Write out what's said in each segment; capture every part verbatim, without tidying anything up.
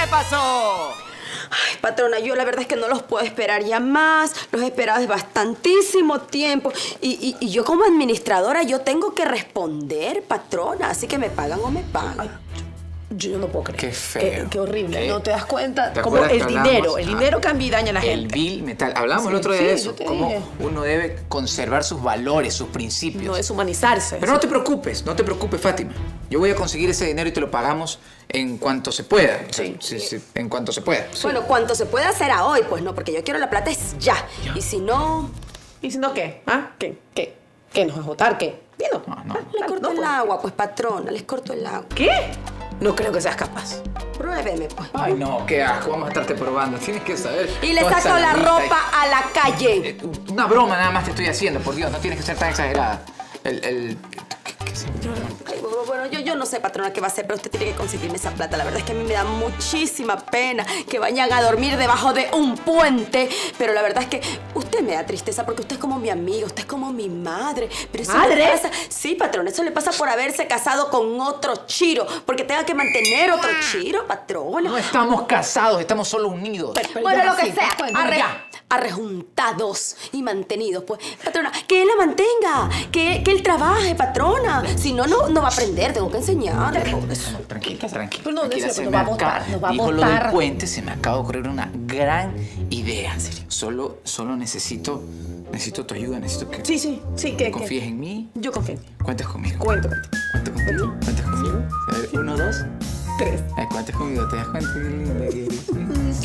pasó? Ay, patrona, yo la verdad es que no los puedo esperar ya más. Los he esperado desde bastantísimo tiempo. Y, y, y yo como administradora, yo tengo que responder, patrona. Así que me pagan o me pagan. Ay, yo no puedo creer. Qué feo. Qué, qué horrible. ¿Qué? ¿No te das cuenta? ¿Te Como acuerdas el que dinero. hablamos? El Ah, dinero cambia y daña a la El gente. vil metal. Hablamos Sí, el otro día sí, de yo eso. te Cómo dije. uno debe conservar sus valores, sus principios. No es humanizarse. Pero no te preocupes, no te preocupes, Fátima. Yo voy a conseguir ese dinero y te lo pagamos en cuanto se pueda. Sí. Sí, sí, en cuanto se pueda. Bueno, cuanto se puede hacer a hoy, pues no, porque yo quiero la plata es ya. Ya. Y si no, ¿Y si no qué? ¿Ah? ¿Qué? ¿Qué? ¿Qué? ¿Nos vas a votar? ¿Qué? Dilo. No, no. Ah, les claro, corto no, el pues. agua, pues patrona, les corto el agua. ¿Qué? No creo que seas capaz. Pruébeme, pues. Ay, no, qué asco. Vamos a estarte probando. Tienes que saber. Y le toda saco esa la lista y- ropa a la calle. Eh, Una broma nada más te estoy haciendo, por Dios. No tienes que ser tan exagerada. El... el... ¿Qué, qué se- Ay, bueno, bueno, yo, yo no sé, patrona, qué va a hacer, pero usted tiene que conseguirme esa plata. La verdad es que a mí me da muchísima pena que vayan a dormir debajo de un puente. Pero la verdad es que usted me da tristeza porque usted es como mi amigo, usted es como mi madre. Pero eso ¿Madre? le pasa... Sí, patrona, eso le pasa por haberse casado con otro chiro. Porque tenga que mantener otro chiro, patrona. No estamos casados, estamos solo unidos. Pero- pero Bueno, ya, lo que sí, sea, bueno, arre- ya. arrejuntados y mantenidos, pues. Patrona, que él la mantenga, que, que él trabaje, patrona. Si no, no, no va a aprender, tengo que enseñarle. por eso. Tranquila, tranquila. Pero no, tranquila, en serio, se nos me va a botar, acaba- nos va a Dijo lo del botar. puente, se me acaba de ocurrir una gran idea. Solo, solo necesito, necesito tu ayuda, necesito que Sí, sí, sí, que... confíes en mí. Yo confío en ti. Cuentas conmigo. Cuento contigo. Cuenta conmigo. Cuentas conmigo. A ver, uno, dos. Tres. Ay, cuentas conmigo, te das cuenta qué linda que eres.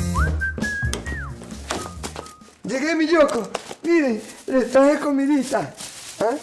Llegué, mi Yoko. Miren, les traje comidita. ¿Ah?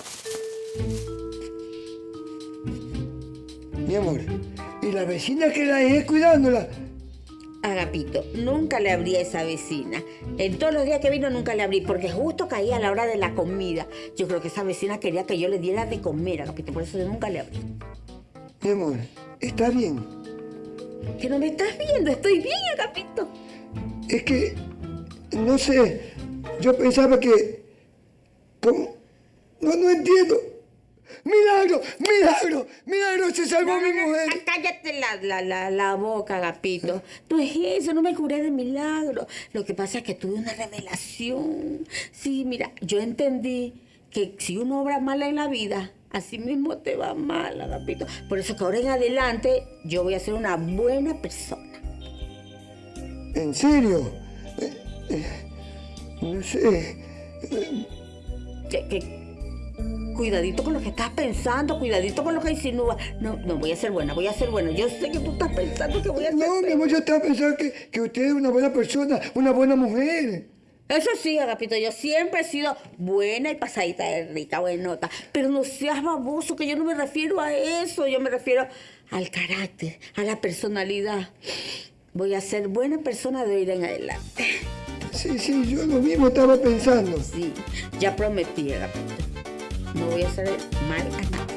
Mi amor, ¿y la vecina que la dejé cuidándola? Agapito, nunca le abrí a esa vecina. En todos los días que vino nunca le abrí, porque justo caía a la hora de la comida. Yo creo que esa vecina quería que yo le diera de comer, Agapito, por eso yo nunca le abrí. Mi amor, ¿está bien? Que no me estás viendo, estoy bien, Agapito. Es que, no sé, yo pensaba que... ¿Cómo? No, no entiendo. ¡Milagro! ¡Milagro! ¡Milagro! ¡Se salvó mi mujer! Ah, cállate la, la, la, la boca, Agapito. No es eso, no me curé de milagro. Lo que pasa es que tuve una revelación. Sí, mira, yo entendí que si uno obra mal en la vida, así mismo te va mal, Agapito. Por eso que ahora en adelante yo voy a ser una buena persona. ¿En serio? Eh, eh, no sé. Que, que- cuidadito con lo que estás pensando, cuidadito con lo que insinúas. No, no, voy a ser buena, voy a ser buena. Yo sé que tú estás pensando que voy a ser No, mi buena. amor, yo estaba pensando que, que usted es una buena persona, una buena mujer. Eso sí, Agapito, yo siempre he sido buena y pasadita de rica, buenota. Pero no seas baboso, que yo no me refiero a eso. Yo me refiero al carácter, a la personalidad. Voy a ser buena persona de hoy en adelante. Sí, sí, yo lo mismo estaba pensando. Sí, ya prometí, Agapito. No voy a hacer mal a nadie.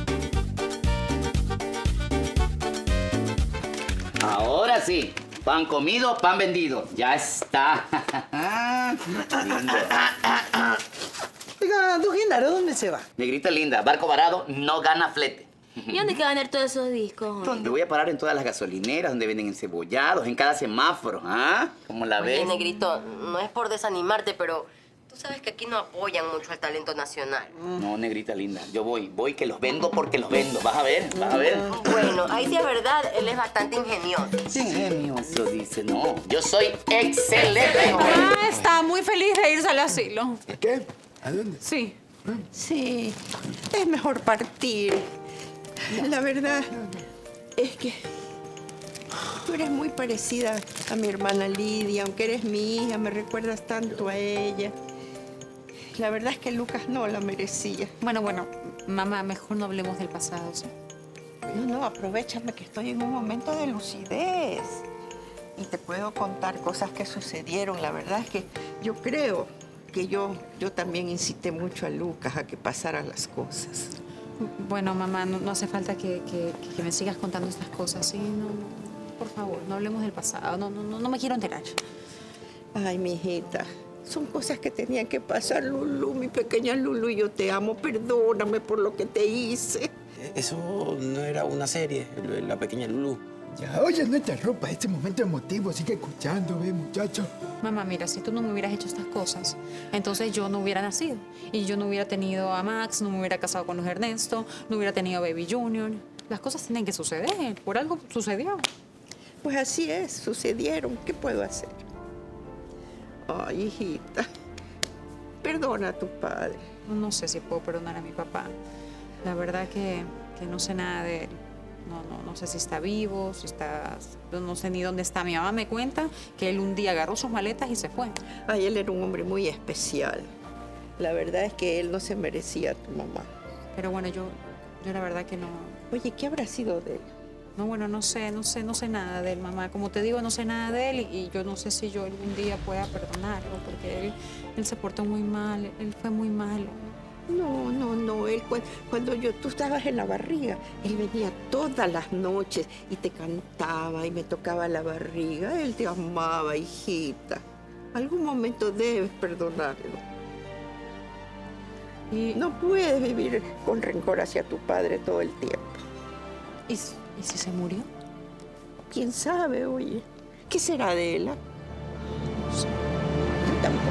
Ahora sí, pan comido, pan vendido. Ya está. Lindo. Oiga, don Genaro, ¿dónde se va? Negrita linda, barco varado no gana flete. ¿Y dónde que van a ver todos esos discos? Me voy a parar en todas las gasolineras donde venden encebollados, en cada semáforo, ¿ah? ¿Cómo la Oye, ves? negrito, no es por desanimarte, pero tú sabes que aquí no apoyan mucho al talento nacional. No, negrita linda, yo voy, voy que los vendo porque los vendo. Vas a ver, vas a ver. Bueno, ahí sí es verdad, él es bastante ingenioso. Sí, ingenioso, dice, no. Yo soy excelente. Ah, está muy feliz de irse al asilo. ¿Qué? ¿A dónde? Sí. Sí, es mejor partir. La verdad es que tú eres muy parecida a mi hermana Lidia, aunque eres mi hija, me recuerdas tanto a ella. La verdad es que Lucas no la merecía. Bueno, bueno, mamá, mejor no hablemos del pasado, ¿sí? No, no, aprovechame que estoy en un momento de lucidez y te puedo contar cosas que sucedieron. La verdad es que yo creo que yo, yo también incité mucho a Lucas a que pasaran las cosas. Bueno, mamá, no, no hace falta que, que, que me sigas contando estas cosas, ¿sí? No, no, por favor, no hablemos del pasado. No, no, no, no me quiero enterar. Ay, mi hijita, son cosas que tenían que pasar, Lulú, mi pequeña Lulú, y yo te amo. Perdóname por lo que te hice. Eso no era una serie, La Pequeña Lulú. Ya, oye, no interrumpa este momento emotivo. Sigue escuchando, ve, muchacho. Mamá, mira, si tú no me hubieras hecho estas cosas, entonces yo no hubiera nacido. Y yo no hubiera tenido a Max, no me hubiera casado con Luis Ernesto, no hubiera tenido a Baby Junior. Las cosas tienen que suceder. Por algo sucedió. Pues así es, sucedieron. ¿Qué puedo hacer? Ay, hijita. Perdona a tu padre. No, no sé si puedo perdonar a mi papá. La verdad que, que no sé nada de él. No, no, no sé si está vivo, si está... No sé ni dónde está. Mi mamá me cuenta que él un día agarró sus maletas y se fue. Ay, él era un hombre muy especial. La verdad es que él no se merecía a tu mamá. Pero bueno, yo, yo la verdad que no... Oye, ¿qué habrá sido de él? No, bueno, no sé, no sé, no sé nada de él, mamá. Como te digo, no sé nada de él y, y yo no sé si yo algún día pueda perdonarlo porque él, él se portó muy mal, él fue muy malo. No, no, no. Él, cuando yo, tú estabas en la barriga, él venía todas las noches y te cantaba y me tocaba la barriga. Él te amaba, hijita. Algún momento debes perdonarlo. Y... No puedes vivir con rencor hacia tu padre todo el tiempo. ¿Y, ¿y si se murió? ¿Quién sabe, oye? ¿Qué será de él? No sé. Yo tampoco.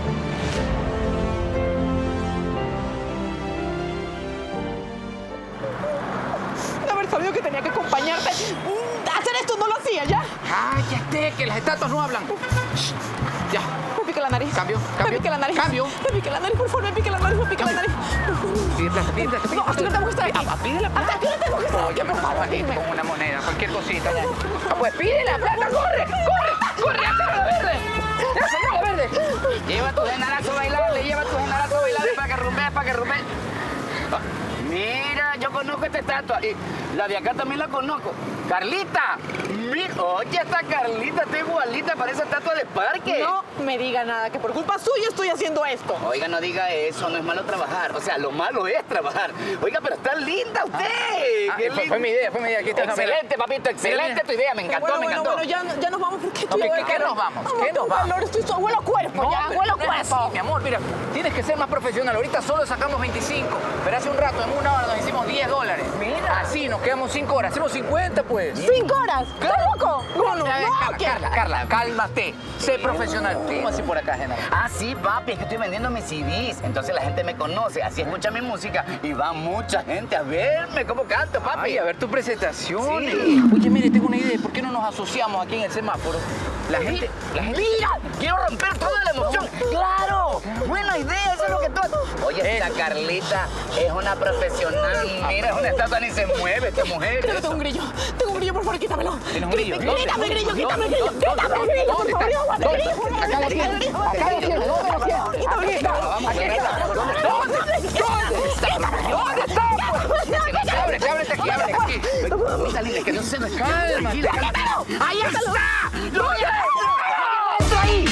De haber sabido que tenía que acompañarte. Hacer esto no lo hacía, ¿ya? ¡Cállate, que las estatuas no hablan! Ya. Me pica la nariz. Cambio, cambio. Me pica la nariz. Cambio. Me pica la nariz, por favor, me pica la nariz, me pica la nariz. Pide plata, pide plata, pide No, hasta que tengo que estar aquí. Ah, pide la plata. Hasta que no tengo que estar aquí, por favor, dime. Con una moneda, cualquier cosita. Ya. Ah, pues pide la plata, corre, corre, corre, hasta la verde. Hasta la verde. Lleva tu genarazo bailable, lleva tu genarazo bailable para que rumbes, para que rumbes. Mira, yo conozco esta estatua y la de acá también la conozco. Carlita, mira, oye, esta Carlita está igualita para esa estatua de parque. No me diga nada, que por culpa suya estoy haciendo esto. Oiga, no diga eso, no es malo trabajar. O sea, lo malo es trabajar. Oiga, pero está linda usted. Ah, Qué fue, linda. fue mi idea, fue mi idea. Aquí está, Excelente, papito, excelente tu idea. Me encantó, bueno, me bueno, encantó. bueno, ya, ya nos vamos porque estoy ¿qué- de qué calor. nos vamos? Vamos, ¿Qué nos tengo vamos? calor, estoy so- huelo a cuerpo, ya, pero huelo a no es cuerpo. así, mi amor, mira, tienes que ser más profesional. Ahorita solo sacamos veinticinco, pero hace un rato, en una hora, nos hicimos diez dólares. Mira. Así, nos quedamos cinco horas. Hacemos cincuenta, pues. ¿Cinco horas? ¿Estás loco? No, no, Ya, no, Carla, ¿qué? Carla, Carla, cálmate. Sé profesional. ¿Cómo así por acá, Genaro? Ah, sí, papi, es que estoy vendiendo mis C Ds. Entonces la gente me conoce, así escucha mi música y va mucha gente a verme cómo canto, papi. Ay, a ver tu presentación. Sí. Oye, mire, tengo una idea. ¿Por qué no nos asociamos aquí en el semáforo? La gente, la gente... ¡Mira! ¡Quiero romper toda la emoción! ¡Claro! ¡Buena idea! Eso es lo que tú... Oye, la Carlita es una profesional. Mira, es una estatua, ni se mueve esta mujer. Creo que tengo un grillo. Tengo un grillo, por favor, quítamelo. ¿Tienes un grillo? ¿Dónde? Quítame el grillo, ¿Dónde? quítame el grillo. ¿Dónde? Quítame el grillo, por ¿Dónde favor. está? Quítame el ¿Dónde? grillo. Acá lo tienes. Acá lo tienes. ¿Dónde lo tienes? Quítame el grillo. Vamos, Aquí acá está. está. ¿Dónde está? ¿Dónde está? Ábrete, ábrete aquí, ábrete aquí. Mira, linda, que no se me Cálmate. ¡Ahí está! ¡Lo ahí!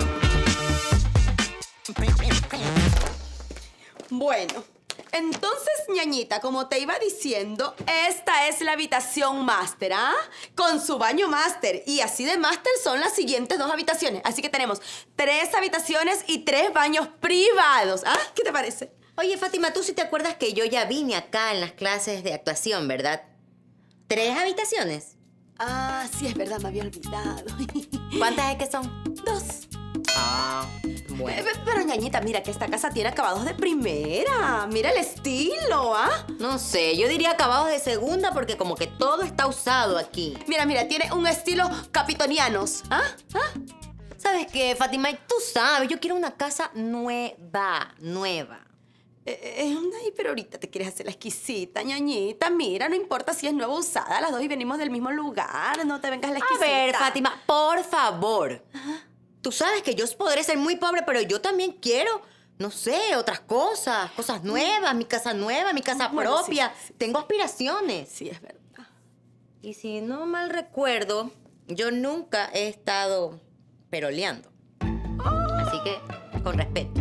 Bueno, entonces, ñañita, como te iba diciendo, esta es la habitación máster, ¿ah? Con su baño máster. Y así de máster son las siguientes dos habitaciones. Así que tenemos tres habitaciones y tres baños privados, ¿ah? ¿Qué te parece? Oye, Fátima, tú sí te acuerdas que yo ya vine acá en las clases de actuación, ¿verdad? ¿Tres habitaciones? Ah, sí, es verdad, me había olvidado. ¿Cuántas es que son? Dos. Ah, bueno. Eh, Pero, ñañita, mira que esta casa tiene acabados de primera. Mira el estilo, ¿ah? No sé, yo diría acabados de segunda porque como que todo está usado aquí. Mira, mira, tiene un estilo capitonianos, ¿ah? ¿Ah? ¿Sabes qué, Fátima? Tú sabes, yo quiero una casa nueva, nueva. Eh, eh, ay, pero ahorita te quieres hacer la exquisita, ñañita. Mira, no importa si es nueva o usada, las dos y venimos del mismo lugar. No te vengas la A exquisita. ver, Fátima, por favor. Ajá. Tú sabes que yo podré ser muy pobre, pero yo también quiero, no sé, otras cosas. Cosas nuevas, mi casa nueva, mi casa Bueno, propia. sí, sí, sí. Tengo aspiraciones. Sí, es verdad. Y si no mal recuerdo, yo nunca he estado peroleando. Así que, con respeto.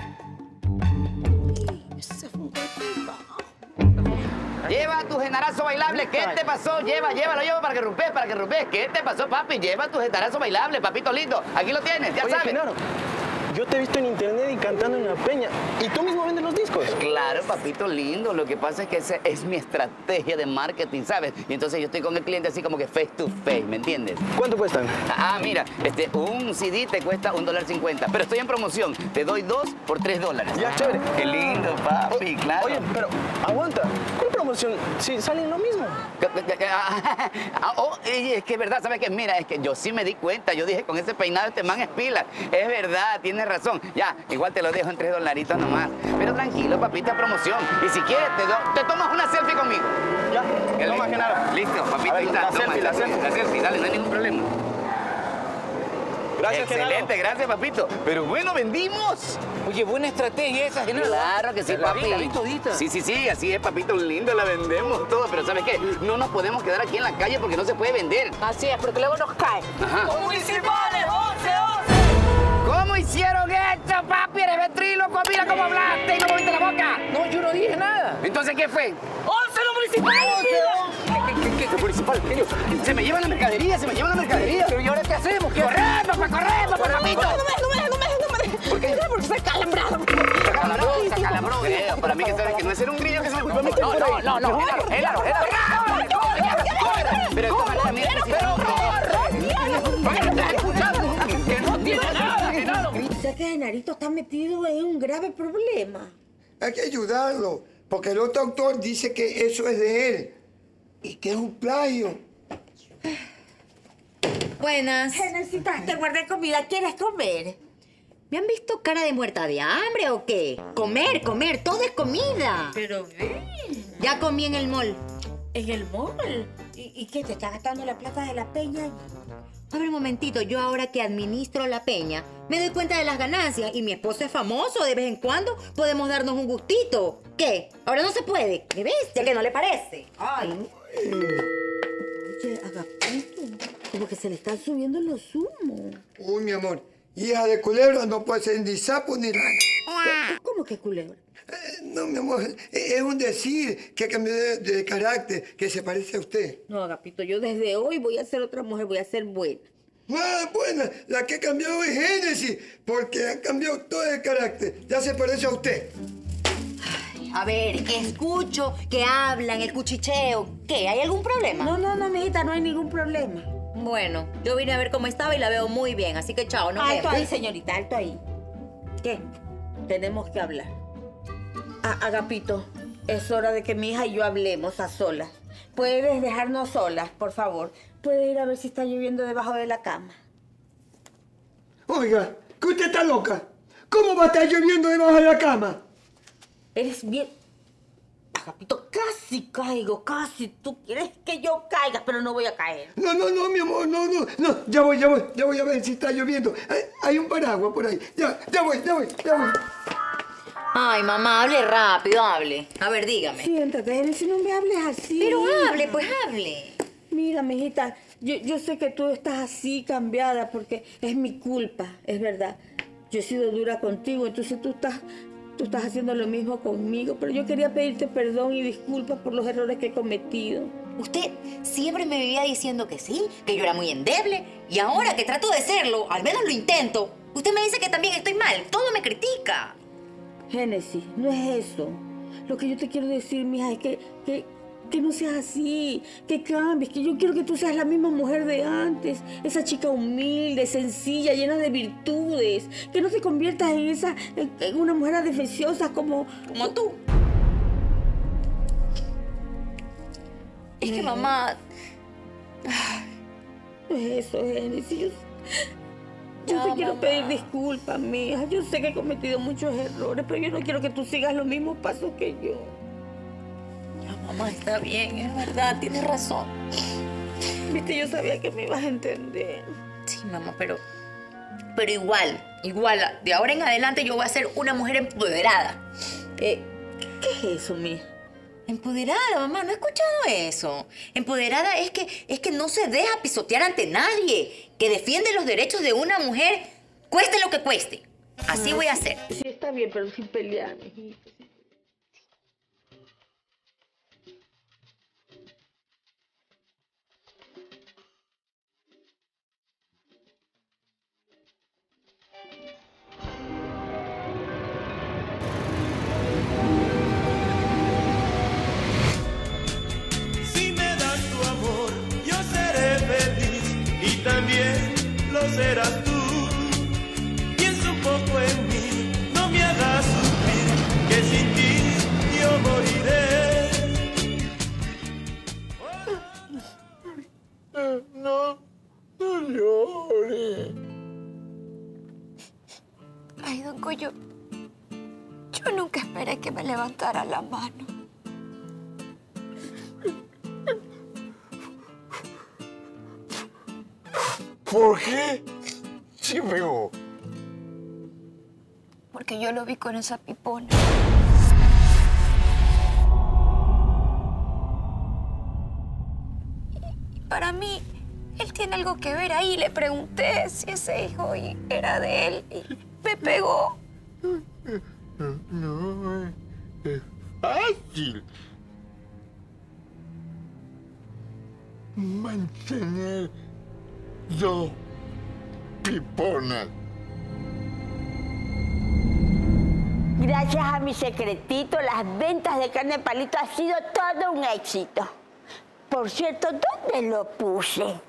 Ese fue un golpe bajo. Lleva tu genarazo bailable. ¿Qué te pasó? Lleva, llévalo, lleva para que rompes, para que rompes. ¿Qué te pasó, papi? Lleva tu genarazo bailable, papito lindo. Aquí lo tienes, ya Oye, sabes. Genaro, yo te he visto en internet y cantando en la peña. ¿Y tú mismo vendes los discos? Claro, papito lindo. Lo que pasa es que esa es mi estrategia de marketing, ¿sabes? Y entonces yo estoy con el cliente así como que face to face, ¿me entiendes? ¿Cuánto cuestan? Ah, mira, este, un C D te cuesta un dólar cincuenta, pero estoy en promoción. Te doy dos por tres dólares. Ya, chévere. Qué lindo, papi, claro. Oye, pero aguanta. ¿Cuál promoción? Si salen lo mismo. Ah, oh, y es que es verdad, ¿sabes qué? Mira, es que yo sí me di cuenta. Yo dije, con ese peinado este man es pila. Es verdad, tienes razón. Ya, igual te lo dejo en tres dolaritos nomás. Pero tranquilo, papita, promoción. Y si quieres, te, do, te tomas una selfie conmigo. Ya, no más que nada. Listo, papito, A ver, ahí está. la Toma, selfie, la selfie. La selfie, dale, no hay ningún problema. Gracias, Excelente, Genaro. gracias, papito. Pero bueno, vendimos. Oye, buena estrategia esa, Genaro. Claro que sí, La vi, papi. la vi todita. Sí, sí, sí, así es, papito lindo, la vendemos todo. Pero ¿sabes qué? No nos podemos quedar aquí en la calle porque no se puede vender. Así es, porque luego nos cae. Ajá. ¡Municipales, once, once! ¿Cómo hicieron esto, papi? Eres ventríloco, mira cómo hablaste y no moviste la boca. No, yo no dije nada. Entonces, ¿qué fue? ¡once los municipales! ¿Qué, qué, qué, qué municipal? ¿Qué? Se me llevan la mercadería, se me llevan la mercadería. Pero ¿y ahora qué hacemos? ¿Qué ¡Corre, papá, corre, papá, papito! No me dejes, no me dejes, no me dejes, no me dejes. ¿Por qué? Porque estoy calambrado. Se acalambró, se acalambró. Creo, para mí que sabes que no es ser un grillo que se me culpa a mí. No, no, no, no. Genaro, Genaro, Genaro. Pero de todas maneras, mira, Pero corre. ¿Estás escuchando? Que no tiene nada, Genaro. O sea que Genarito está metido en un grave problema. Hay que ayudarlo, porque el otro autor dice que eso es de él y que es un plagio. Buenas. Genecita, te guardé comida. ¿Quieres comer? ¿Me han visto cara de muerta de hambre o qué? Comer, comer, todo es comida. Pero ven. Ya comí en el mall. ¿En el mall? ¿Y, y qué? ¿Te está gastando la plata de la peña? A ver, un momentito, yo ahora que administro la peña, me doy cuenta de las ganancias y mi esposo es famoso, de vez en cuando podemos darnos un gustito. ¿Qué? Ahora no se puede. ¿Me ves? Ya que no le parece. Ay. Oye, Agapito, como que se le están subiendo los humos. Uy, mi amor, hija de culebra no puede ser ni sapo ni rana. ¿Cómo que culebra? Eh, no, mi amor, es un decir que cambió de, de carácter, que se parece a usted. No, Agapito, yo desde hoy voy a ser otra mujer, voy a ser buena. Ah, buena, la que ha cambiado es Génesis, porque ha cambiado todo el carácter. Ya se parece a usted. A ver, que escucho, que hablan, el cuchicheo. ¿Qué? ¿Hay algún problema? No, no, no, mijita, no hay ningún problema. Bueno, yo vine a ver cómo estaba y la veo muy bien, así que chao, no Alto ahí, señorita, alto ahí. ¿Qué? Tenemos que hablar. Ah, Agapito, es hora de que mi hija y yo hablemos a solas. ¿Puedes dejarnos solas, por favor? ¿Puedes ir a ver si está lloviendo debajo de la cama? Oiga, que usted está loca. ¿Cómo va a estar lloviendo debajo de la cama? Eres bien... Agapito, casi caigo, casi. Tú quieres que yo caiga, pero no voy a caer. No, no, no, mi amor, no, no, no. Ya voy, ya voy, ya voy a ver si está lloviendo. Hay, hay un paraguas por ahí. Ya, ya voy, ya voy, ya voy. Ay, mamá, hable rápido, hable. A ver, dígame. Siéntate, Génesis, no me hables así. Pero hable, pues hable. Mira, mijita, yo, yo sé que tú estás así cambiada porque es mi culpa, es verdad. Yo he sido dura contigo, entonces tú estás, tú estás haciendo lo mismo conmigo. Pero yo quería pedirte perdón y disculpas por los errores que he cometido. Usted siempre me vivía diciendo que sí, que yo era muy endeble. Y ahora que trato de serlo, al menos lo intento, usted me dice que también estoy mal. Todo me critica. Génesis, no es eso. Lo que yo te quiero decir, mija, es que, que, que no seas así, que cambies, que yo quiero que tú seas la misma mujer de antes, esa chica humilde, sencilla, llena de virtudes, que no te conviertas en esa, en, en una mujer adefesiosa como... Como tú. Es que mamá... No es eso, Génesis. Yo, yo No, te quiero mamá. pedir disculpas, mija. Yo sé que he cometido muchos errores, pero yo no quiero que tú sigas los mismos pasos que yo. Ya, mamá, está bien, es verdad, tienes razón. Viste, yo sabía que me ibas a entender. Sí, mamá, pero... Pero igual, igual, de ahora en adelante yo voy a ser una mujer empoderada. Eh, ¿Qué es eso, mija? Empoderada, mamá, ¿no he escuchado eso? Empoderada es que, es que no se deja pisotear ante nadie, que defiende los derechos de una mujer, cueste lo que cueste. Así voy a hacer. Sí, está bien, pero sin pelear, mijita. también lo serás tú. Piensa un poco en mí, no me hagas sufrir, que sin ti yo moriré. No, no llores. Ay, don Goyo, yo nunca esperé que me levantara la mano. ¿Por qué? Sí, pegó. Porque yo lo vi con esa pipona. Y para mí, él tiene algo que ver ahí. Le pregunté si ese hijo era de él y me pegó. No, es fácil mantener dos piponas. Gracias a mi secretito, las ventas de carne de palito ha sido todo un éxito. Por cierto, ¿dónde lo puse?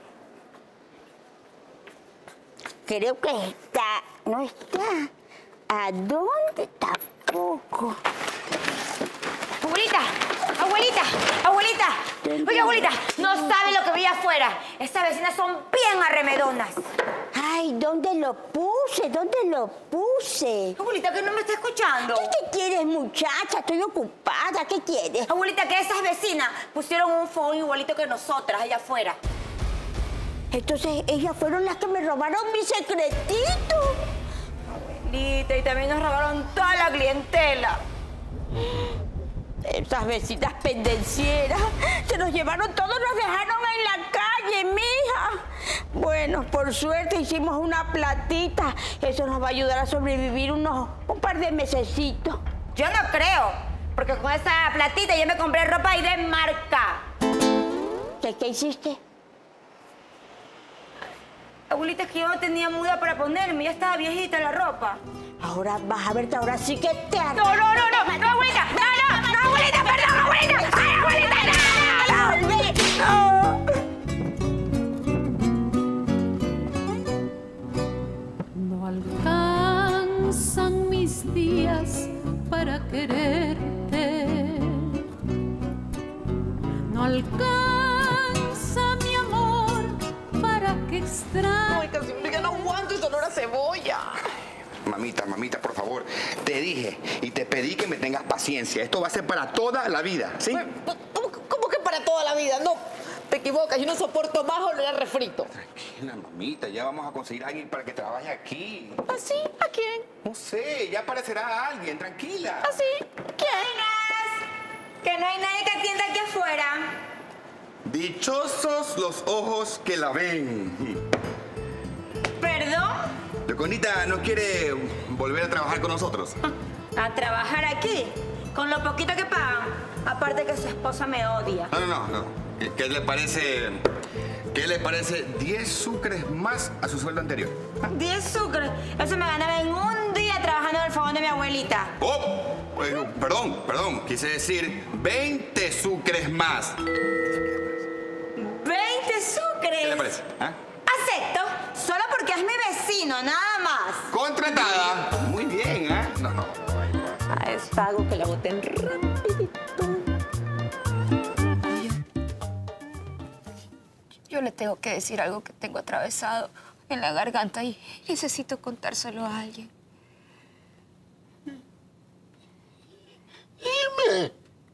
Creo que está... ¿No está? ¿A dónde? Tampoco. Abuelita, abuelita, abuelita. Oye, abuelita, no sabe lo que vi afuera. Estas vecinas son bien arremedonas. Ay, ¿dónde lo puse? ¿Dónde lo puse? Abuelita, que no me está escuchando. ¿Qué te quieres, muchacha? Estoy ocupada. ¿Qué quieres? Abuelita, que esas vecinas pusieron un fogón igualito que nosotras allá afuera. Entonces, ellas fueron las que me robaron mi secretito. Abuelita, y también nos robaron toda la clientela. Esas vecinas pendencieras se nos llevaron todos, nos dejaron en la calle, mija. Bueno, por suerte hicimos una platita. Eso nos va a ayudar a sobrevivir unos un par de mesecitos. Yo no creo, porque con esa platita yo me compré ropa y de marca. ¿Qué, qué hiciste? Abuelita, es que yo no tenía muda para ponerme, ya estaba viejita la ropa. Ahora vas a verte, ahora sí que te haré. No, no, no, no, no, abuelita, no, no, no, abuelita, perdón, abuelita. Ay, abuelita, no. No alcanzan mis días para quererte. No alcanza mi amor para que extrañe. Ay, casi ya no aguanto ese olor a cebolla. Mamita, mamita, por favor, te dije y te pedí que me tengas paciencia. Esto va a ser para toda la vida, ¿sí? ¿Cómo, cómo que para toda la vida? No, te equivocas, yo no soporto más olor a refrito. Tranquila, mamita, ya vamos a conseguir a alguien para que trabaje aquí. ¿Ah, sí? ¿A quién? No sé, ya aparecerá alguien, tranquila. ¿Ah, sí? ¿Quién? Que no hay nadie que atienda aquí afuera. Dichosos los ojos que la ven. ¿Perdón? Leconita, ¿no quiere volver a trabajar con nosotros? ¿A trabajar aquí? Con lo poquito que pagan. Aparte que su esposa me odia. No, no, no, no. ¿Qué, qué le parece? ¿Qué le parece diez sucres más a su sueldo anterior? diez sucres. Eso me ganaba en un día trabajando en el fogón de mi abuelita. ¡Oh! Eh, perdón, perdón. Quise decir veinte sucres más. ¿veinte sucres? ¿Qué le parece? ¿Ah? Acepto, solo porque es mi vecino, nada más. Contratada. Muy bien, ¿eh? No, no. Ah, es algo que la boten rapidito. Yo le tengo que decir algo que tengo atravesado en la garganta y necesito contárselo a alguien. Dime.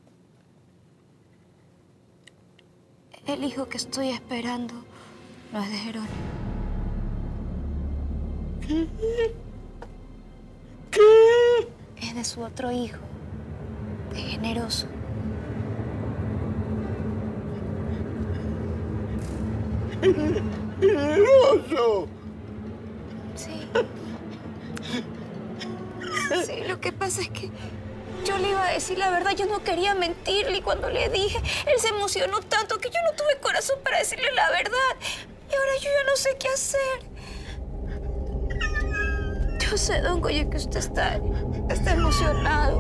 El hijo que estoy esperando no es de Jerónimo. ¿Qué? ¿Qué? Es de su otro hijo, de Generoso. ¡Generoso! Sí. Sí, lo que pasa es que yo le iba a decir la verdad, yo no quería mentirle y cuando le dije, él se emocionó tanto que yo no tuve corazón para decirle la verdad. Y ahora yo ya no sé qué hacer. Yo sé, don Goyo, que usted está, está emocionado.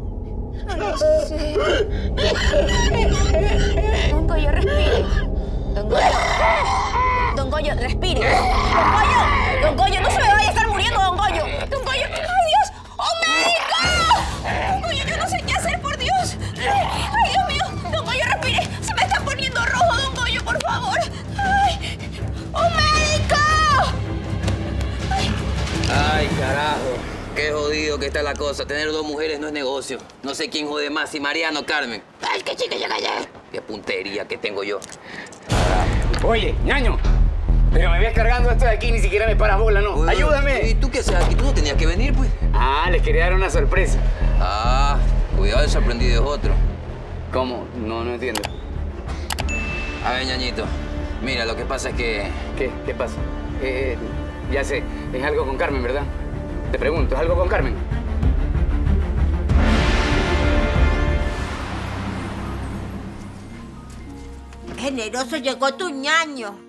No lo sé. Don Goyo, respire. Don Goyo. Don Goyo, respire. Don Goyo. Don Goyo, no se me vaya a estar muriendo, Don Goyo. Don Goyo. ¡Ay, Dios! ¡Oh, médico! Don Goyo, yo no sé qué hacer, por Dios. ¡Ay, Dios mío! Don Goyo, respire. Se me está poniendo rojo, Don Goyo, por favor. ¡Ay! ¡Oh, médico! Ay. Ay, carajo. Qué jodido que está la cosa. Tener dos mujeres no es negocio. No sé quién jode más, si Mariano o Carmen. Ay, qué chica yo callé. Qué puntería que tengo yo. Oye, ñaño. Pero me ves cargando esto de aquí y ni siquiera me paras bola, ¿no? Uy, ¡Ayúdame! ¿Y tú qué haces aquí? ¿Tú no tenías que venir, pues? Ah, les quería dar una sorpresa. Ah, cuidado, el sorprendido es otro. ¿Cómo? No, no entiendo. A ver, ñañito. Mira, lo que pasa es que... ¿Qué? ¿Qué pasa? Eh, ya sé, es algo con Carmen, ¿verdad? Te pregunto, ¿es algo con Carmen? Generoso, llegó tu ñaño.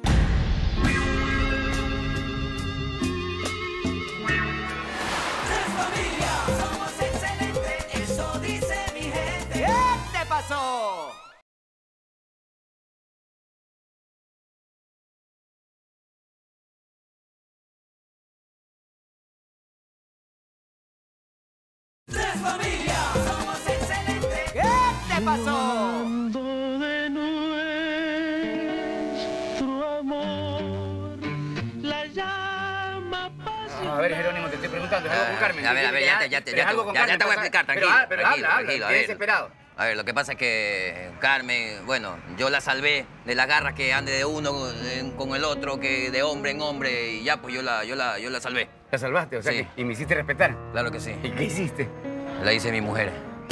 Somos excelentes, eso dice mi gente. ¿Qué te pasó? Tres familias, somos excelentes. ¿Qué te pasó? De nuestro amor, la llama pasa. A ver, Jerónimo, te estoy preguntando, ¿es algo con Carmen? A ver, a ver, ya te, ya te, ¿Es ya te, algo con ya, ya Carmen? te voy a explicar, tranquilo. Pero, pero tranquilo, habla, habla, tranquilo, a estoy ver. desesperado. A ver, lo que pasa es que Carmen, bueno, yo la salvé de la garra que ande de uno con el otro, que de hombre en hombre, y ya, pues yo la, yo la, yo la salvé. ¿La salvaste? O sea, sí. que, ¿y me hiciste respetar? Claro que sí. ¿Y qué hiciste? La hice mi mujer.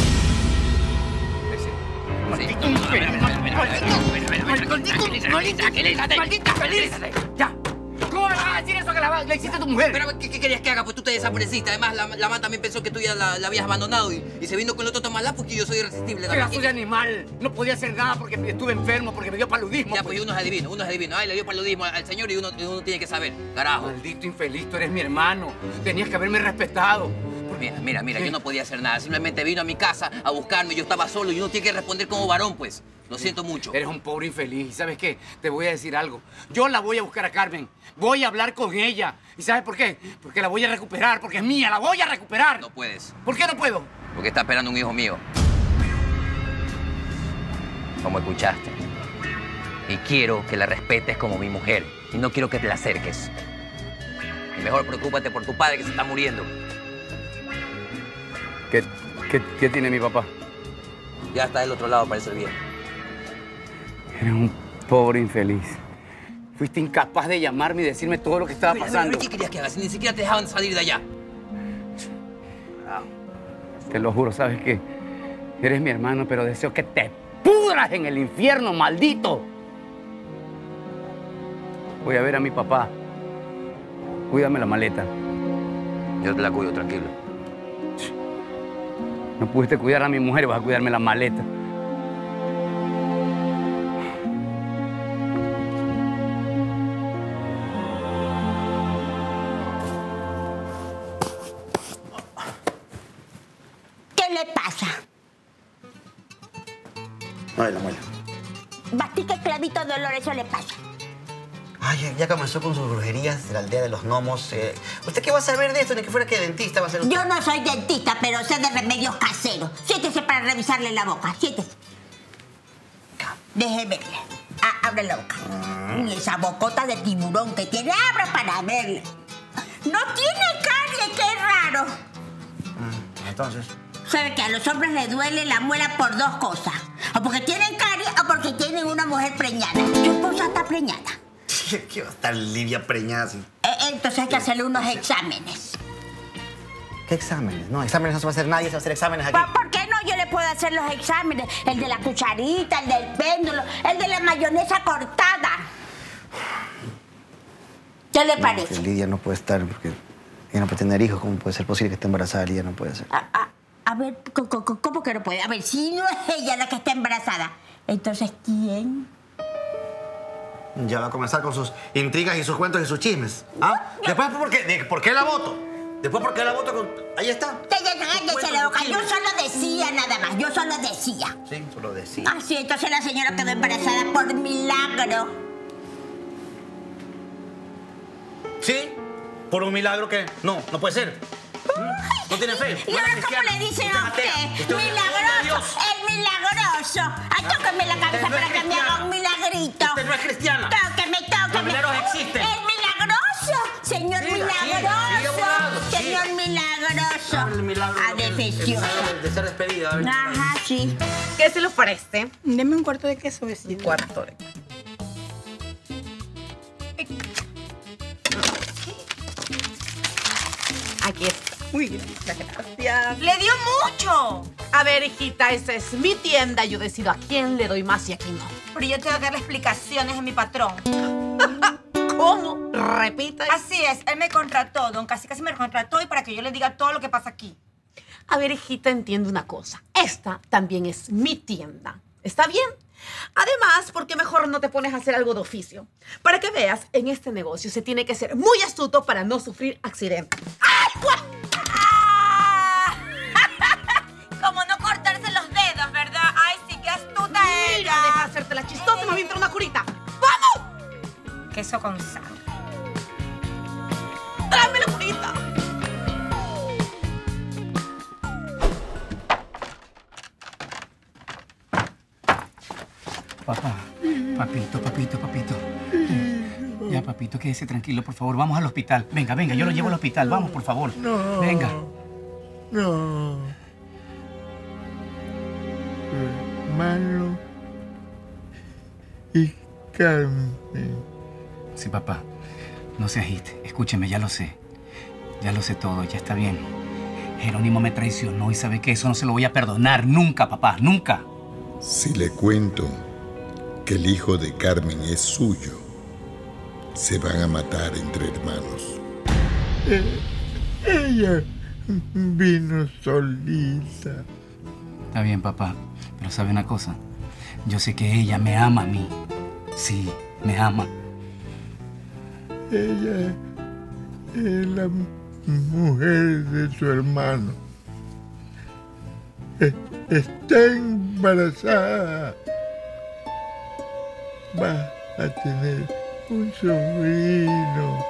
¡Maldito infeliz! ¡Maldita feliz! ¡Ya! ¿Cómo me vas a decir eso que la, la hiciste a tu mujer? Pero, ¿qué, qué querías que haga? Pues tú te desapareciste. Además, la, la man también pensó que tú ya la, la habías abandonado y, y se vino con el otro tamalá porque yo soy irresistible. Pero soy animal. No podía hacer nada porque estuve enfermo, porque me dio paludismo. Ya, pues uno es adivino, uno es adivino. Ay, le dio paludismo al señor y uno, uno tiene que saber. Carajo. Maldito infeliz, tú eres mi hermano. Tenías que haberme respetado. Mira, mira, mira, yo no podía hacer nada. Simplemente vino a mi casa a buscarme. Yo estaba solo y uno tiene que responder como varón, pues. Lo siento mucho. Eres un pobre infeliz. ¿Y sabes qué? Te voy a decir algo. Yo la voy a buscar a Carmen. Voy a hablar con ella. ¿Y sabes por qué? Porque la voy a recuperar. Porque es mía. La voy a recuperar. No puedes. ¿Por qué no puedo? Porque está esperando un hijo mío. Como escuchaste. Y quiero que la respetes como mi mujer. Y no quiero que te la acerques. Y mejor preocúpate por tu padre que se está muriendo. ¿Qué, qué, qué tiene mi papá? Ya está del otro lado, parece bien. Eres un pobre infeliz. Fuiste incapaz de llamarme y decirme todo lo que estaba Pero, pasando. pero, ¿qué querías que haga? Si ni siquiera te dejaban salir de allá. Te lo juro, ¿sabes qué? Eres mi hermano, pero deseo que te pudras en el infierno, maldito. Voy a ver a mi papá. Cuídame la maleta. Yo te la cuido, tranquilo. No pudiste cuidar a mi mujer y vas a cuidarme la maleta. ¿Qué le pasa? Ay, la muela. Bastica clavito dolor, eso le pasa. Ay, ya, ya comenzó con sus brujerías de la aldea de los gnomos. Eh, ¿Usted qué va a saber de esto? Ni que fuera que dentista va a ser usted. Yo no soy dentista, pero sé de remedios caseros. Siéntese para revisarle la boca. Siéntese. Deje verle. Ah, abre la boca. Mm. Y esa bocota de tiburón que tiene, abra para verle. No tiene carie, qué raro. Mm, entonces. Sabe que a los hombres les duele la muela por dos cosas. O porque tienen carie o porque tienen una mujer preñada. Tu esposa está preñada. ¿Qué va a estar Lidia preñada así? Eh, entonces hay que hacerle unos exámenes. ¿Qué exámenes? No, exámenes no se va a hacer nadie, se va a hacer exámenes aquí. ¿Por, ¿Por qué no? Yo le puedo hacer los exámenes. El de la cucharita, el del péndulo, el de la mayonesa cortada. ¿Qué le No, parece? que Lidia no puede estar porque ella no puede tener hijos. ¿Cómo puede ser posible que esté embarazada? Lidia no puede ser. A, a, a ver, ¿cómo, ¿cómo que no puede? A ver, si no es ella la que está embarazada, entonces ¿quién? Ya va a comenzar con sus intrigas y sus cuentos y sus chismes. ¿Ah? Después, ¿por qué, de, ¿por qué la voto? Después, ¿por qué la voto? Con... Ahí está. Cállese la boca. Yo solo decía nada más. Yo solo decía. Sí, solo decía. Ah, sí, entonces la señora quedó embarazada por milagro. ¿Sí? ¿Por un milagro que no, no puede ser? ¿No tiene fe? ¿Y ahora cómo le dicen a usted? Milagroso, el milagroso. Ay, tóqueme la cabeza para que me haga un milagrito. Usted no es cristiana. Tóqueme, tóqueme. Los milagros existen. El milagroso, señor Siga, siga, siga milagroso. volando, Señor siga. milagroso. El milagro A defecioso. de ser despedida. A ver. Ajá, sí. ¿Qué se le ofrece? Deme un cuarto de queso, besito. Un cuarto de queso. Aquí está. Muy bien, muchas gracias. ¡Le dio mucho! A ver, hijita, esa es mi tienda. Yo decido a quién le doy más y a quién no. Pero yo tengo que darle explicaciones a mi patrón. ¿Cómo? Repita. Así es, él me contrató, don Casi Casi me contrató y para que yo le diga todo lo que pasa aquí. A ver, hijita, entiende una cosa. Esta también es mi tienda. ¿Está bien? Además, ¿por qué mejor no te pones a hacer algo de oficio? Para que veas, en este negocio se tiene que ser muy astuto para no sufrir accidentes. ¡Ay, guau! Como no cortarse los dedos, ¿verdad? Ay, sí, qué astuta ella. Mira, deja de hacerte la chistosa, me voy a entrar una curita. ¡Vamos! Queso con sangre. ¡Tráeme la curita! Papá, papito, papito, papito. Ya, papito, quédese tranquilo, por favor. Vamos al hospital. Venga, venga, yo lo llevo al hospital. Vamos, por favor. No. Venga. No. Hermano y Carmen. Sí, papá. No se agite. Escúcheme, ya lo sé. Ya lo sé todo, ya está bien. Jerónimo me traicionó y sabe que eso no se lo voy a perdonar nunca, papá, nunca. Si le cuento que el hijo de Carmen es suyo, se van a matar entre hermanos. Eh, ella vino solita. Está bien, papá. Pero ¿sabe una cosa? Yo sé que ella me ama a mí. Sí, me ama. Ella es la mujer de su hermano. Eh, Está embarazada. Va a tener un sobrino.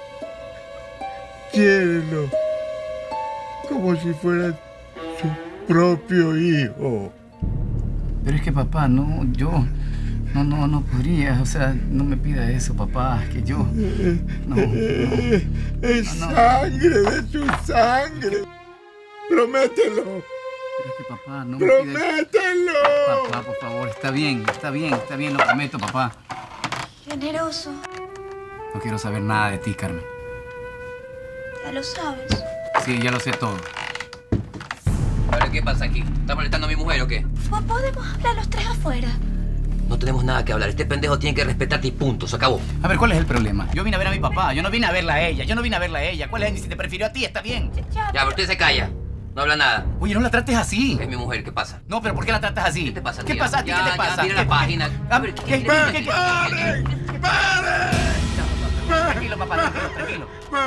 Quiérelo como si fuera su propio hijo. Pero es que, papá, no, yo... No, no, no podría. O sea, no me pida eso, papá. Es que yo... No, no. Es No, no. sangre de su sangre. Promételo. Pero es que, papá, no me pida eso. ¡Promételo! Papá, por favor, está bien, está bien, está bien, lo prometo, papá. Generoso, No quiero saber nada de ti, Carmen. ya lo sabes. Sí, ya lo sé todo. Ahora, ¿qué pasa aquí? ¿Está molestando a mi mujer o qué? ¿O podemos hablar los tres afuera? No tenemos nada que hablar. Este pendejo tiene que respetarte y punto. Se acabó. A ver, ¿cuál es el problema? Yo vine a ver a mi papá, yo no vine a verla a ella, yo no vine a verla a ella. ¿Cuál es? Ni si te prefirió a ti, está bien. Ya, pero usted se calla. No habla nada. Oye, no la trates así. Es mi mujer, ¿qué pasa? No, pero ¿por qué la tratas así? ¿Qué te pasa, ¿Qué tía? pasa a ti? Ya, ¿Qué te pasa? Ya, mira ¿Qué- la página. A ver, ¿qué, qué, qué, qué, qué? ¡Paren! ¡Paren! Tranquilo, papá, tranquilo, tranquilo.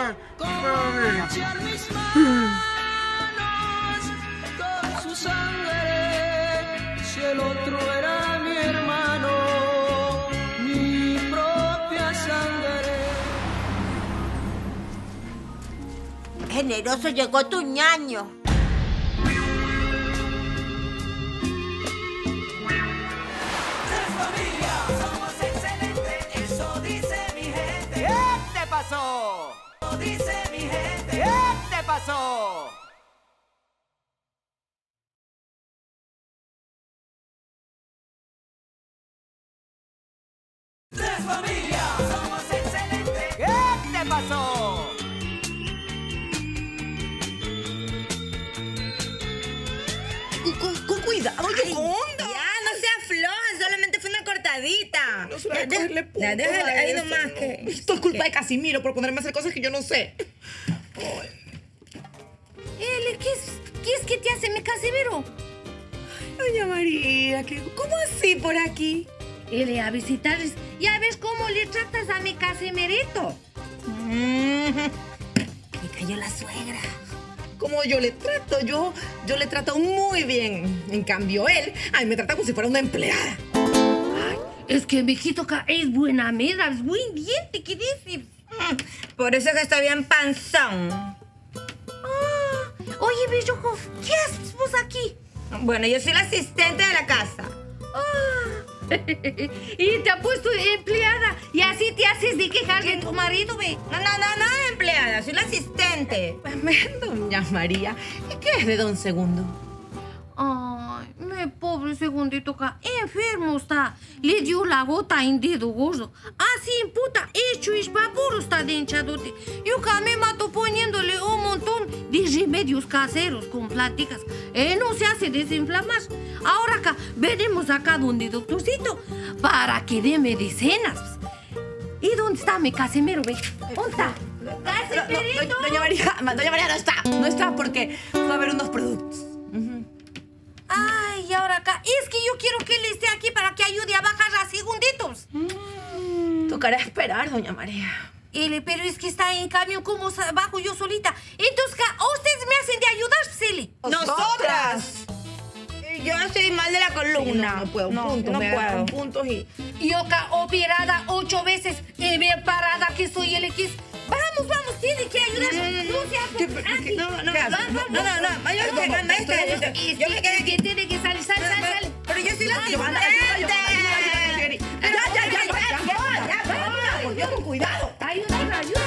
Con su sangre, si el otro era mi hermano, mi propia sangre. Generoso, llegó tu ñaño. Somos excelentes, eso dice mi gente. ¿Qué te pasó? Eso dice mi gente. ¿Qué te pasó? Tres familias, somos excelentes. ¿Qué te pasó? Con, con cuidado, ¿qué onda? Ya, no sea floja, solamente fue una cortadita. No se va a Ya, de- cogerle puntos ya, déjale a ahí eso, nomás no. que... Esto es culpa de Casimiro por ponerme a hacer cosas que yo no sé. Él, ¿qué es, ¿qué es que te hace mi Casimiro? Doña María, ¿qué- ¿cómo así por aquí? Él a visitar, ya ves cómo le tratas a mi Casimirito. Me cayó la suegra. Como yo le trato, yo, yo le trato muy bien. En cambio, él, ay, me trata como si fuera una empleada. Es que mijito es buena mira, es muy bien, te quieres. Por eso es que está bien panzón. Ah, oye, Belloco, ¿qué haces vos aquí? Bueno, yo soy la asistente de la casa. Ah, y te ha puesto empleada y así te haces de quejar de tu marido, ve. No, no, no, no, empleada, soy la asistente. Doña María, ¿y qué es de don Segundo? Ay, mi pobre Segundito acá, enfermo está. Le dio la gota en dedo gordo. Así en puta, hecho es vapor está de hinchadote. Yo acá me mato poniéndole un montón de remedios caseros con pláticas. Eh, no se hace desinflamar. Ahora acá, veremos acá donde doctorcito para que dé medicinas. ¿Y dónde está mi Casimiro, ve? ¿Dónde está? No, no, doña María, doña María no está. No está porque fue a ver unos productos. Uh-huh. Ay, y ahora acá, es que yo quiero que él esté aquí para que ayude a bajar a Segunditos. Mm. Tocará esperar, doña María. Ele, pero es que está en camión, ¿cómo bajo yo solita? Entonces, ustedes me hacen de ayudar, Celi. ¡Nosotras! Yo estoy mal de la columna. Sí, no, no puedo, un no, punto, no me puedo. agarran puntos y... Yo acá operada ocho veces y bien parada que soy el X. Vamos, vamos, tiene que ayudar. No se hace. No, no, no, no, no, no, no. Yo estoy ganando esto. Yo me quedé aquí. Tiene que salir, sal, sal, sal. Pero yo soy la asistente. Ya, ya, ya, ya, ya, ya, por Dios, con cuidado. Ayuda, ayuda.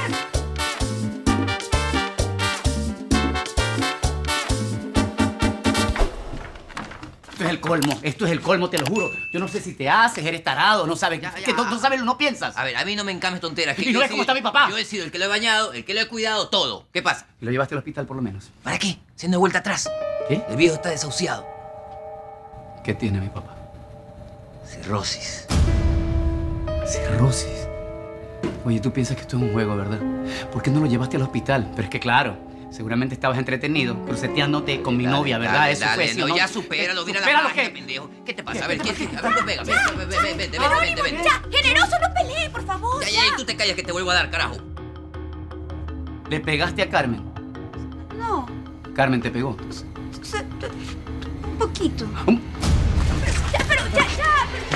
Esto es el colmo, esto es el colmo, te lo juro. Yo no sé si te haces, eres tarado, no sabes, que no, no sabes, no piensas. A ver, a mí no me encames tonteras. Y no ves cómo está mi papá. Yo he sido el que lo he bañado, el que lo he cuidado, todo. ¿Qué pasa? Y lo llevaste al hospital por lo menos. ¿Para qué? Siendo de vuelta atrás. ¿Qué? El viejo está desahuciado. ¿Qué tiene mi papá? Cirrosis. Cirrosis. Oye, tú piensas que esto es un juego, ¿verdad? ¿Por qué no lo llevaste al hospital? Pero es que claro, seguramente estabas entretenido, cruceteándote con mi Dale, novia, ¿verdad? dale, Eso dale, fue, ¿sí no, o no? ya supéralo, mira la ¿Supéralo página, qué? pendejo. ¿Qué te pasa? ¿Qué? A ver, ¿Qué? ¿quién? ¿Qué? A ver, pega, ven, ven, ven, ven, ven, ven, ven. Ya, generoso, no pelee, por favor. Ya, ya, y tú te callas que te vuelvo a dar, carajo. ¿Le pegaste a Carmen? No, Carmen te pegó. se- te- un poquito. Um. Ya, pero ya, ya.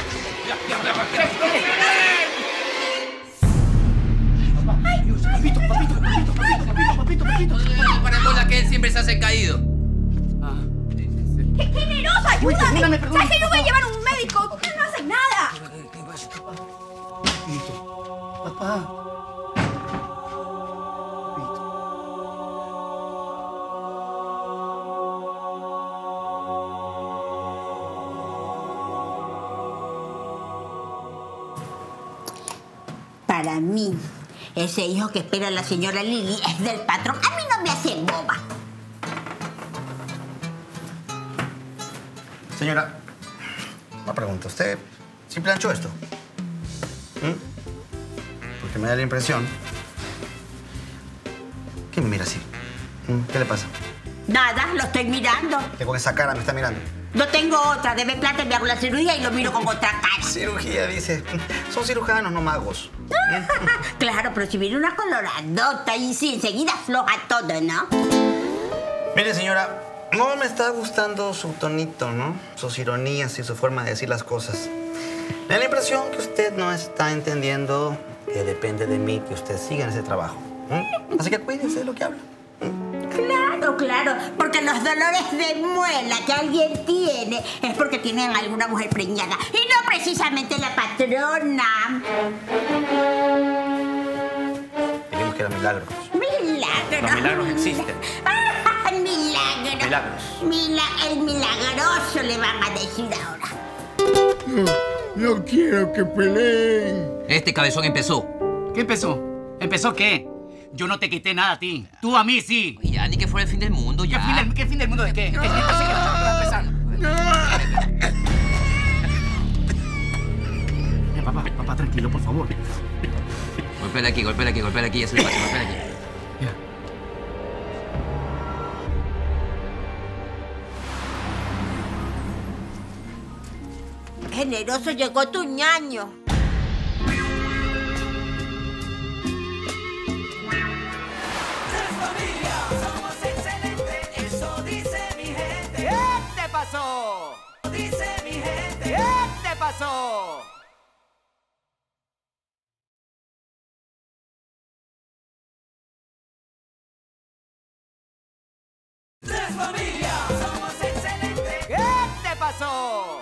Papito, papito, papito, papito, papito, papito, papito. No, no, para bola que él siempre se hace caído. ¡Qué generoso! Uy, ¡Ayúdame! perdóname, perdóname. ¿Sabes que yo voy a llevar a un médico? ¡Tú no haces nada! Papá. Para mí, ese hijo que espera la señora Lili es del patrón. A mí no me hace boba. Señora, una pregunta. ¿Usted sí planchó esto? ¿Mm? Porque me da la impresión... ¿Qué me mira así? ¿Mm? ¿Qué le pasa? Nada, lo estoy mirando. Que con esa cara me está mirando. No tengo otra. Debe plata, me hago la cirugía y lo miro con otra cara. Cirugía, dice. Son cirujanos, no magos. Claro, pero si viene una coloradota y sí, enseguida afloja todo, ¿no? Mire, señora, no me está gustando su tonito, ¿no? Sus ironías y su forma de decir las cosas. Me da la impresión que usted no está entendiendo que depende de mí que usted siga en ese trabajo. ¿Mm? Así que cuídense de lo que habla. Claro, claro, porque los dolores de muela que alguien tiene es porque tienen alguna mujer preñada y no precisamente la patrona. Dijimos que eran milagros. Milagros. Los milagros existen. Ah, milagros. Milagros. Mila, el milagroso le van a decir ahora. Yo, yo quiero que peleen. Este cabezón empezó. ¿Qué empezó? ¿Empezó qué? Yo no te quité nada a ti. Tú a mí sí. Y ya, ni que fuera el fin del mundo, ya. ¿Qué fin del, qué fin del mundo de qué? ¿Qué, qué, qué, qué, qué, qué, papá, papá, tranquilo, por favor. Golpéale aquí, golpéale aquí, golpéale aquí, ya se le pasa, golpéale aquí. Generoso, llegó tu ñaño. Somos excelentes, eso dice mi gente. ¿Qué te pasó? Dice mi gente. ¿Qué te pasó? es familia. Somos excelentes. ¿Qué te pasó?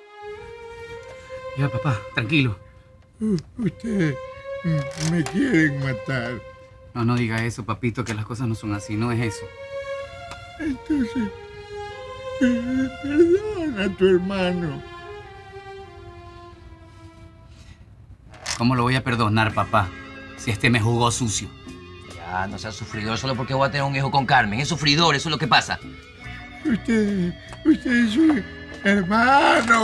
Ya, papá, tranquilo. Uh, Ustedes me quieren matar. No, no diga eso, papito, que las cosas no son así, no es eso. Entonces, eh, perdona a tu hermano. ¿Cómo lo voy a perdonar, papá? Si este me jugó sucio. Ya, no seas sufridor solo porque voy a tener un hijo con Carmen. Es sufridor, eso es lo que pasa. Usted, usted es su hermano.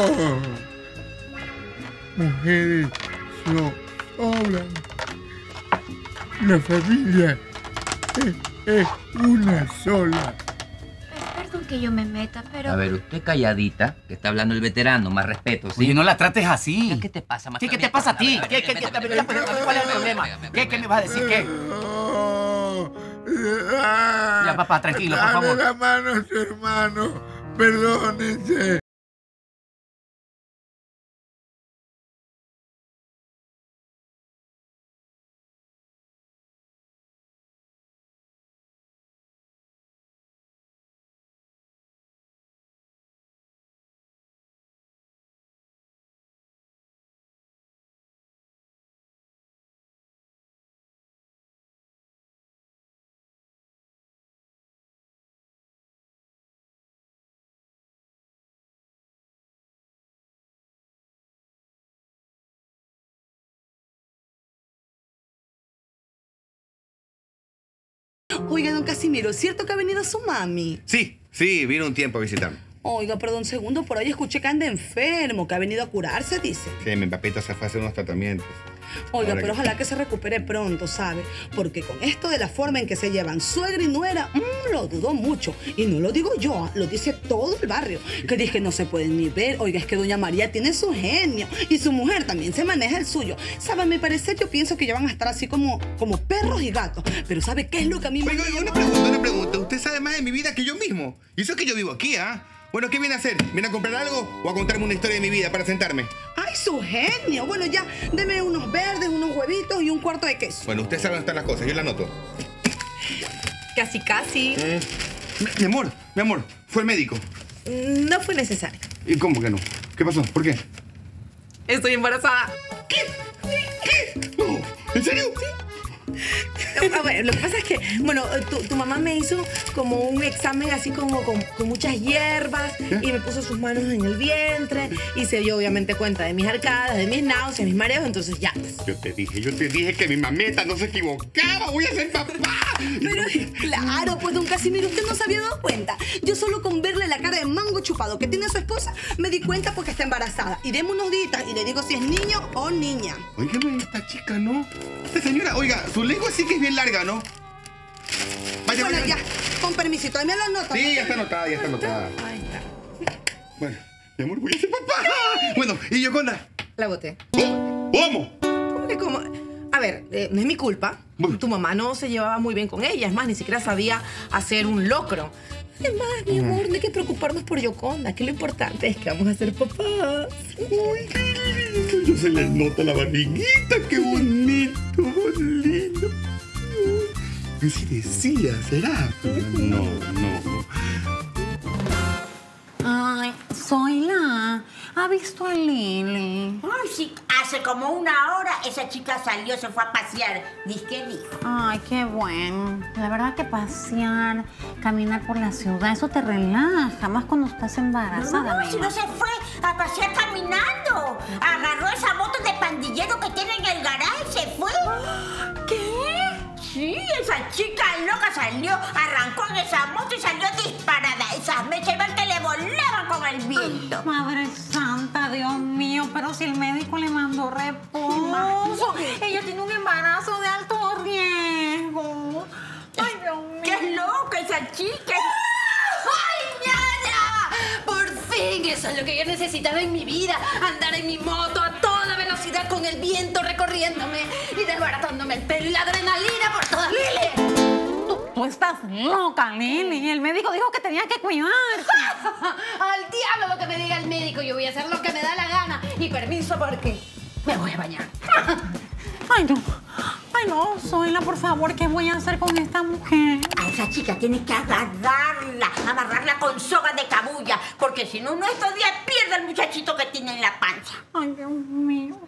Mujeres so- sobran. La familia es, es una sola. Perdón que yo me meta, pero... A ver, usted calladita, que está hablando el veterano, más respeto, ¿sí? Oye, no la trates así. ¿Qué te pasa, más ¿Qué, ¿Qué te pasa a ti? ¿Qué, qué, qué, ¿Cuál es el problema? ¿Qué, ¿Qué me vas a decir? ¿Qué? Ya, papá, tranquilo, por Dale favor. la mano a su hermano. Perdónense. Oiga, don Casimiro, ¿es cierto que ha venido su mami? Sí, sí, vino un tiempo a visitarme. Oiga, perdón un segundo, por ahí escuché que anda enfermo, que ha venido a curarse, dice. Sí, mi papito se fue a hacer unos tratamientos. Oiga, Ahora pero que- ojalá que se recupere pronto, ¿sabe? Porque con esto de la forma en que se llevan suegra y nuera, mmm, lo dudo mucho. Y no lo digo yo, lo dice todo el barrio. Que dije, no se pueden ni ver. Oiga, es que doña María tiene su genio. Y su mujer también se maneja el suyo. ¿Sabe? A mi parecer, yo pienso que ya van a estar así como, como perros y gatos. Pero ¿sabe qué es lo que a mí me... Oiga, oiga, una pregunta, una pregunta. Usted sabe más de mi vida que yo mismo. Y eso es que yo vivo aquí, ¿ah? Bueno, ¿qué viene a hacer? ¿Viene a comprar algo o a contarme una historia de mi vida para sentarme? ¡Ay, su genio! Bueno, ya, deme unos verdes, unos huevitos y un cuarto de queso. Bueno, usted sabe dónde están las cosas, yo la anoto. Casi, casi. Mm. Mi, mi amor, mi amor, fue el médico. No fue necesario. ¿Y cómo que no? ¿Qué pasó? ¿Por qué? Estoy embarazada. ¿Qué? No, ¿en serio? A ver, lo que pasa es que, bueno, tu, tu mamá me hizo como un examen así como con, con muchas hierbas y me puso sus manos en el vientre y se dio obviamente cuenta de mis arcadas, de mis náuseas, mis mareos, entonces ya. Yo te dije, yo te dije que mi mameta no se equivocaba, voy a ser papá. Pero claro, pues don Casimiro, usted no se había dado cuenta. Yo solo con verle la cara de mango chupado que tiene su esposa, me di cuenta porque está embarazada. Y deme unos días y le digo si es niño o niña. Óigame, esta chica, ¿no? Esta señora, oiga, su lengua sí que es bien larga, ¿no? Vaya, Bueno, vaya. ya, con permisito, ahí me la nota. Sí, ya está anotada, ya está anotada. Ahí está. Bueno, mi amor, voy a ser papá. Bueno, ¿y Yoconda? La boté. ¿Cómo? ¿Cómo que cómo? A ver, eh, no es mi culpa. Tu mamá no se llevaba muy bien con ella. Es más, ni siquiera sabía hacer un locro. Además, mi amor, no hay que preocuparnos por Yoconda. Que lo importante es que vamos a ser papás. Uy, qué lindo. Yo se les nota la barriguita. Qué bonito, bonito. Así decía, ¿será? No, no. Ay, Zoila, ¿ha visto a Lili? Ay, sí, hace como una hora esa chica salió, se fue a pasear. ¿Qué dijo? Ay, qué bueno. La verdad que pasear, caminar por la ciudad, eso te relaja, más cuando estás embarazada. No, mi si no mamá. se fue a pasear caminando. Agarró esa moto de pandillero que tiene en el garaje y se fue. ¿Qué? Sí, esa chica loca salió, arrancó en esa moto y salió disparada. Esas mechas iban que le volaban con el viento. Madre santa, Dios mío, pero si el médico le mandó reposo. Ella tiene un embarazo de alto riesgo. Ay, Dios mío. ¡Qué loca esa chica! ¡Ay, ñaña! Por fin, eso es lo que yo necesitaba en mi vida. Andar en mi moto a toda velocidad con el viento recorriéndome y desbaratándome el pelo y la adrenalina por todas ¡Lili! Tú, tú estás loca, Lili. El médico dijo que tenía que cuidarte. Al diablo lo que me diga el médico. Yo voy a hacer lo que me da la gana. Y permiso porque me voy a bañar. Ay, no. Ay, no. Dios, Zoila, por favor, ¿qué voy a hacer con esta mujer? A esa chica tienes que agarrarla, amarrarla con soga de cabulla, porque si no, uno de estos días pierde el muchachito que tiene en la panza. Ay, Dios mío.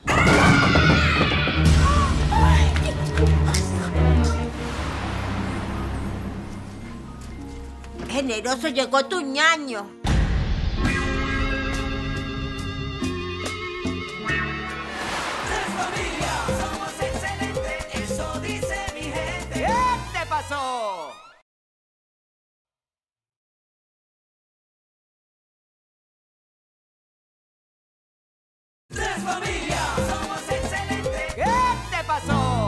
Generoso, llegó tu ñaño. Somos excelentes, eso dice mi gente. ¿Qué te pasó? Tres familias, somos excelentes. ¿Qué te pasó?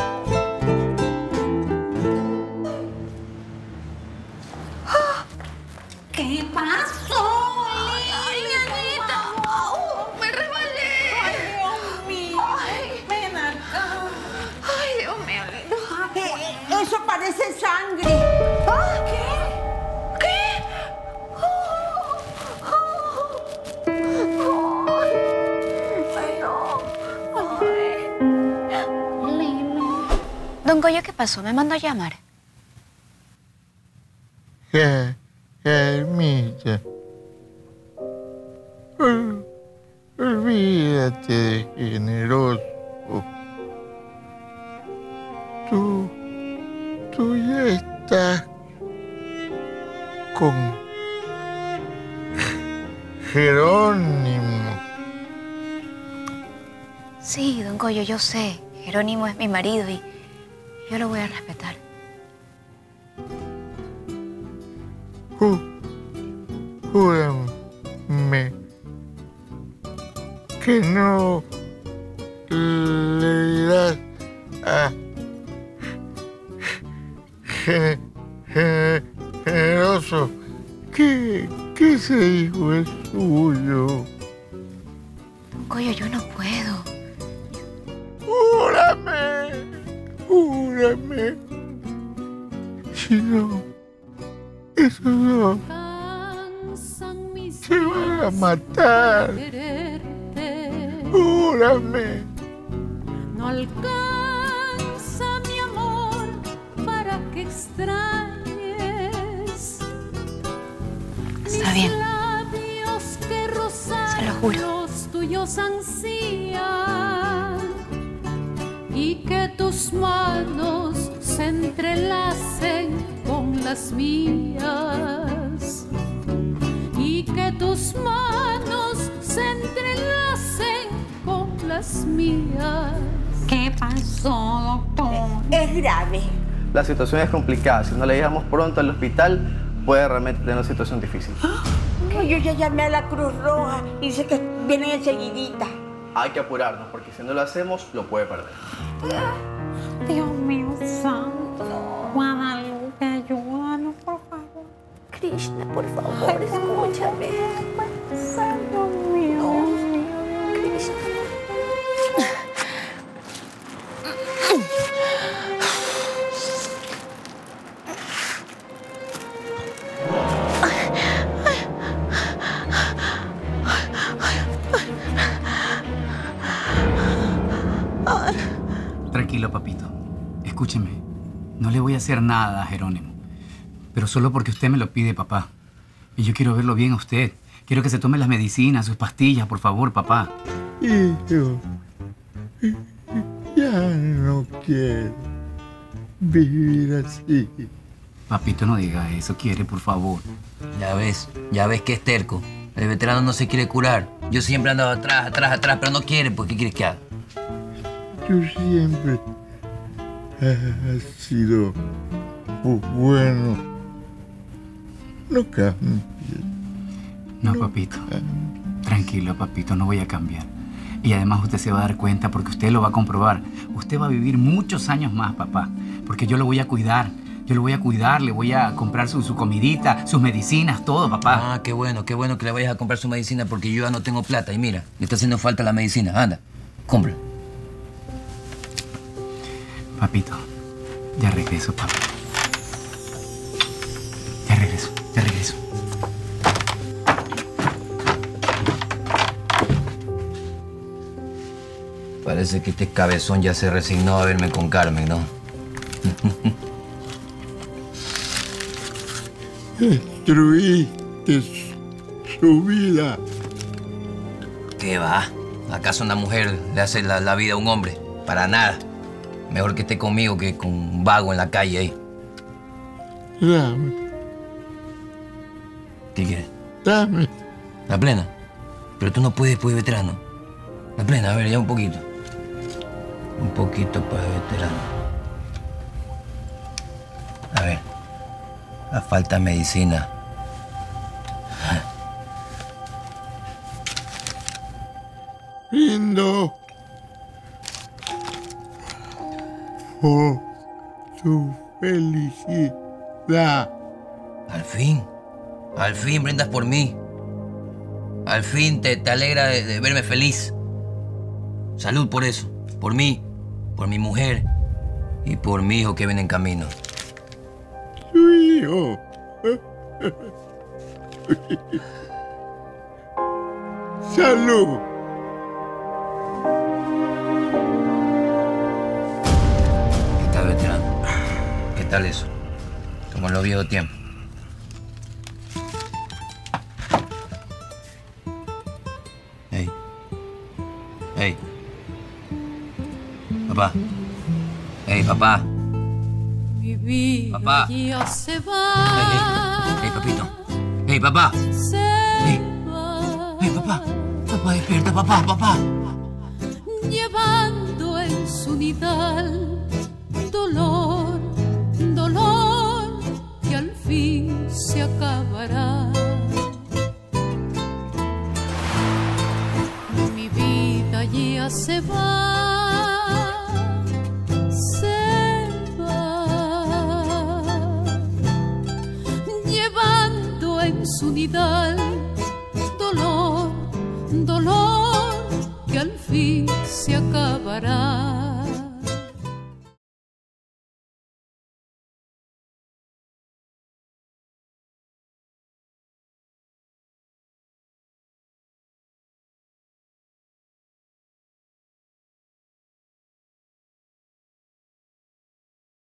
¿Qué pasó? Ay, ay, ñañita. Uh, me resbalé. Ay, Dios mío. Ay. Ven acá. Ay, Dios mío, lindo. Eh, eso parece sangre. ¿Ah? ¿Qué? ¿Qué? Oh, oh, oh. Ay, no. Ay. Lindo. Don Goyo, ¿qué pasó? ¿Me mandó a llamar? ¿Qué? Carmita, ol- olvídate de generoso. Tú, tú ya estás con Jerónimo. Sí, don Goyo, yo sé. Jerónimo es mi marido y yo lo voy a respetar. Jú- Júrame que no le dirás a ge- ge- generoso que, que ese hijo es suyo. Don Goyo, yo no puedo. Júrame, júrame. Si no, esos dos se van a matar. Júrame. No alcanza mi amor para que extrañes. Está bien. Mis labios que rozan Se lo juro. los tuyos ansían. Y que tus manos se entrelacen con las mías. Y que tus manos se entrelacen con las mías. ¿Qué pasó, doctor? Es grave. La situación es complicada. Si no le llevamos pronto al hospital, puede realmente tener una situación difícil. No, yo ya llamé a la Cruz Roja y dice que vienen enseguidita. Hay que apurarnos, porque si no lo hacemos, lo puede perder. Dios mío santo. Guadalupe, ayúdanos, por favor. Krishna, por favor, escúchame. Dios mío. Krishna. Tranquilo, papito. Escúcheme. No le voy a hacer nada a Jerónimo. Pero solo porque usted me lo pide, papá. Y yo quiero verlo bien a usted. Quiero que se tome las medicinas, sus pastillas, por favor, papá. Hijo, ya no quiero vivir así. Papito, no diga eso. Quiere, por favor. Ya ves, ya ves que es terco. El veterano no se quiere curar. Yo siempre ando atrás, atrás, atrás, pero no quiere, pues ¿qué quieres que haga? Tú siempre has sido bu- bueno. No cambies. No, papito. Tranquilo, papito. No voy a cambiar. Y además usted se va a dar cuenta porque usted lo va a comprobar. Usted va a vivir muchos años más, papá. Porque yo lo voy a cuidar. Yo lo voy a cuidar. Le voy a comprar su, su comidita, sus medicinas, todo, papá. Ah, qué bueno, qué bueno que le vayas a comprar su medicina porque yo ya no tengo plata. Y mira, me está haciendo falta la medicina. Anda, compra. Papito, ya regreso, papá. Ya regreso, ya regreso. Parece Parece que este cabezón ya se resignó a verme con Carmen, ¿no? Destruiste su vida. ¿Qué va? ¿Acaso una mujer le hace la, la vida a un hombre? Para nada. Mejor que esté conmigo que con un vago en la calle ahí. Dame. ¿Qué quieres? Dame. La plena. Pero tú no puedes, pues, veterano. La plena, a ver, ya un poquito. Un poquito para veterano. A ver. La falta de medicina. Brindo por tu felicidad. Al fin. Al fin brindas por mí. Al fin te, te alegra de, de verme feliz. Salud por eso. Por mí. Por mi mujer. Y por mi hijo que viene en camino. Tu hijo. Salud. ¿Qué tal, veterano? ¿Qué tal eso? Como en los viejos tiempos. Hey. Hey. Papá. Hey, papá. Mi vida Papá. ya se Hey, va. hey, papito. Hey, papá. Se Hey. va. Hey, papá. Papá, despierta, papá, papá. Llevando en su nidal dolor, dolor que al fin se acabará. Mi vida ya se va, se va, llevando en su nidal dolor, dolor que al fin se acabará.